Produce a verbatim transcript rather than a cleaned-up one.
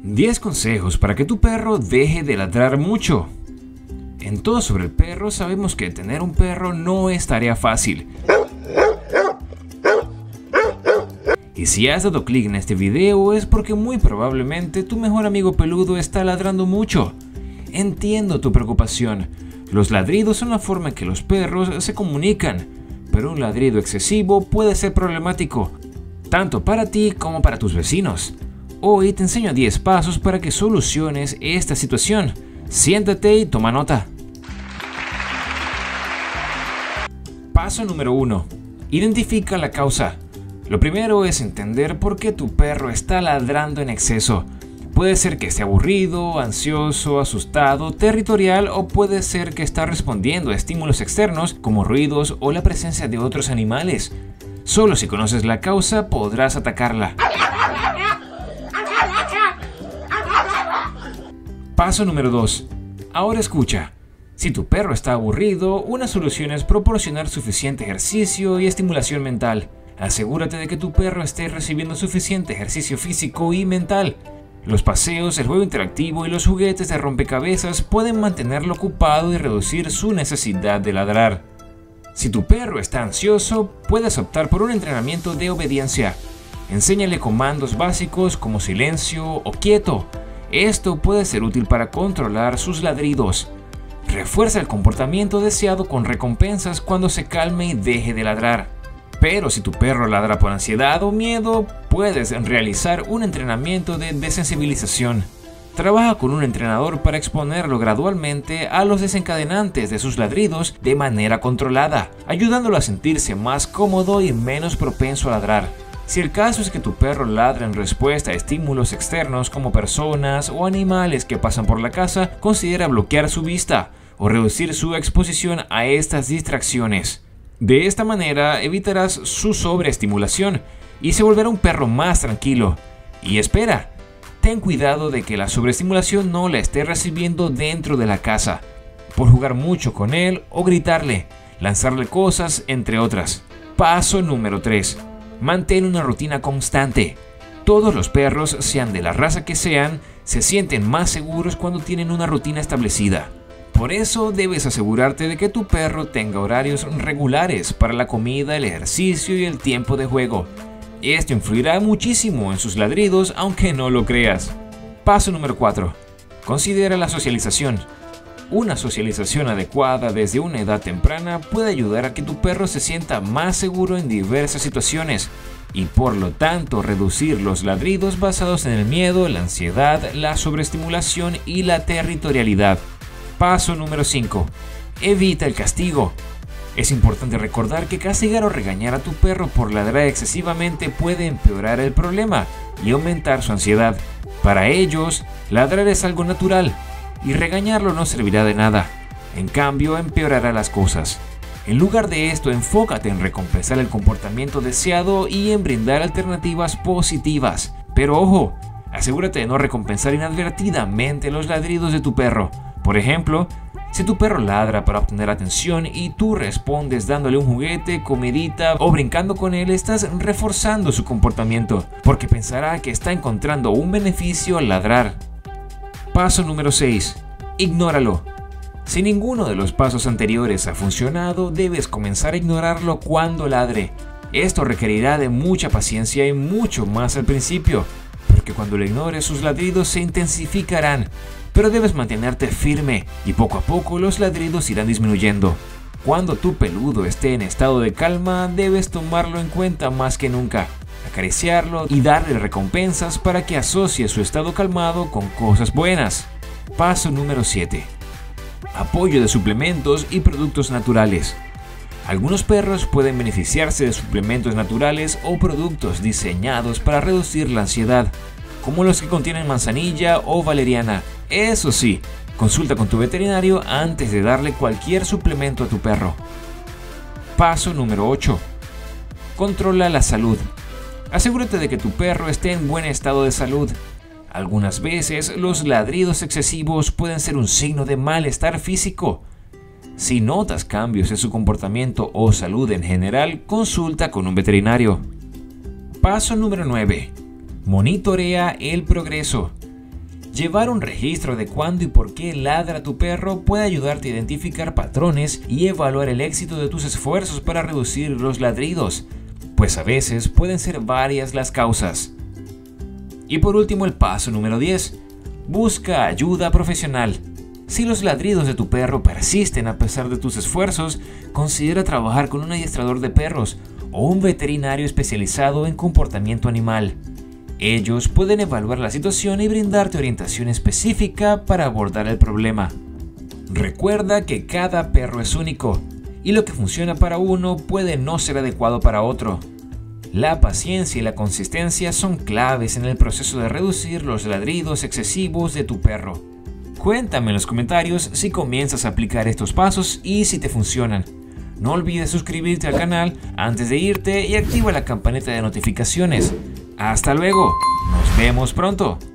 diez consejos para que tu perro deje de ladrar mucho. En Todo sobre el Perro sabemos que tener un perro no es tarea fácil. Y si has dado clic en este video es porque muy probablemente tu mejor amigo peludo está ladrando mucho. Entiendo tu preocupación. Los ladridos son la forma en que los perros se comunican, pero un ladrido excesivo puede ser problemático, tanto para ti como para tus vecinos. Hoy te enseño diez pasos para que soluciones esta situación. Siéntate y toma nota. Paso número uno. Identifica la causa. Lo primero es entender por qué tu perro está ladrando en exceso. Puede ser que esté aburrido, ansioso, asustado, territorial, o puede ser que está respondiendo a estímulos externos como ruidos o la presencia de otros animales. Solo si conoces la causa podrás atacarla. Paso número dos. Ahora escucha. Si tu perro está aburrido, una solución es proporcionar suficiente ejercicio y estimulación mental. Asegúrate de que tu perro esté recibiendo suficiente ejercicio físico y mental. Los paseos, el juego interactivo y los juguetes de rompecabezas pueden mantenerlo ocupado y reducir su necesidad de ladrar. Si tu perro está ansioso, puedes optar por un entrenamiento de obediencia. Enséñale comandos básicos como silencio o quieto. Esto puede ser útil para controlar sus ladridos. Refuerza el comportamiento deseado con recompensas cuando se calme y deje de ladrar. Pero si tu perro ladra por ansiedad o miedo, puedes realizar un entrenamiento de desensibilización. Trabaja con un entrenador para exponerlo gradualmente a los desencadenantes de sus ladridos de manera controlada, ayudándolo a sentirse más cómodo y menos propenso a ladrar. Si el caso es que tu perro ladra en respuesta a estímulos externos como personas o animales que pasan por la casa, considera bloquear su vista o reducir su exposición a estas distracciones. De esta manera evitarás su sobreestimulación y se volverá un perro más tranquilo. Y espera, ten cuidado de que la sobreestimulación no la esté recibiendo dentro de la casa, por jugar mucho con él o gritarle, lanzarle cosas, entre otras. Paso número tres. Mantén una rutina constante. Todos los perros, sean de la raza que sean, se sienten más seguros cuando tienen una rutina establecida. Por eso debes asegurarte de que tu perro tenga horarios regulares para la comida, el ejercicio y el tiempo de juego. Esto influirá muchísimo en sus ladridos, aunque no lo creas. Paso número cuatro. Considera la socialización. Una socialización adecuada desde una edad temprana puede ayudar a que tu perro se sienta más seguro en diversas situaciones y por lo tanto reducir los ladridos basados en el miedo, la ansiedad, la sobreestimulación y la territorialidad. Paso número cinco. Evita el castigo. Es importante recordar que castigar o regañar a tu perro por ladrar excesivamente puede empeorar el problema y aumentar su ansiedad. Para ellos, ladrar es algo natural y regañarlo no servirá de nada. En cambio, empeorará las cosas. En lugar de esto, enfócate en recompensar el comportamiento deseado y en brindar alternativas positivas. Pero ojo, asegúrate de no recompensar inadvertidamente los ladridos de tu perro. Por ejemplo, si tu perro ladra para obtener atención y tú respondes dándole un juguete, comidita o brincando con él, estás reforzando su comportamiento, porque pensará que está encontrando un beneficio al ladrar. Paso número seis. Ignóralo. Si ninguno de los pasos anteriores ha funcionado, debes comenzar a ignorarlo cuando ladre. Esto requerirá de mucha paciencia y mucho más al principio, porque cuando lo ignores sus ladridos se intensificarán. Pero debes mantenerte firme y poco a poco los ladridos irán disminuyendo. Cuando tu peludo esté en estado de calma, debes tomarlo en cuenta más que nunca, acariciarlo y darle recompensas para que asocie su estado calmado con cosas buenas. Paso número siete. Apoyo de suplementos y productos naturales. Algunos perros pueden beneficiarse de suplementos naturales o productos diseñados para reducir la ansiedad, como los que contienen manzanilla o valeriana. Eso sí, consulta con tu veterinario antes de darle cualquier suplemento a tu perro. Paso número ocho. Controla la salud. Asegúrate de que tu perro esté en buen estado de salud. Algunas veces los ladridos excesivos pueden ser un signo de malestar físico. Si notas cambios en su comportamiento o salud en general, consulta con un veterinario. Paso número nueve. Monitorea el progreso. Llevar un registro de cuándo y por qué ladra tu perro puede ayudarte a identificar patrones y evaluar el éxito de tus esfuerzos para reducir los ladridos, pues a veces pueden ser varias las causas. Y por último, el paso número diez. Busca ayuda profesional. Si los ladridos de tu perro persisten a pesar de tus esfuerzos, considera trabajar con un adiestrador de perros o un veterinario especializado en comportamiento animal. Ellos pueden evaluar la situación y brindarte orientación específica para abordar el problema. Recuerda que cada perro es único y lo que funciona para uno puede no ser adecuado para otro. La paciencia y la consistencia son claves en el proceso de reducir los ladridos excesivos de tu perro. Cuéntame en los comentarios si comienzas a aplicar estos pasos y si te funcionan. No olvides suscribirte al canal antes de irte y activa la campanita de notificaciones. ¡Hasta luego! ¡Nos vemos pronto!